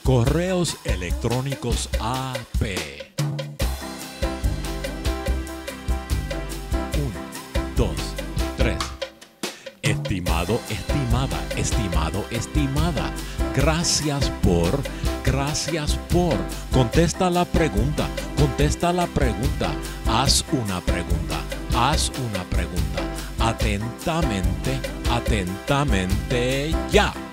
Correos electrónicos AP. 1, 2, 3. Estimado, estimada, estimado, estimada. Gracias por. Contesta la pregunta. Haz una pregunta. Atentamente, ya.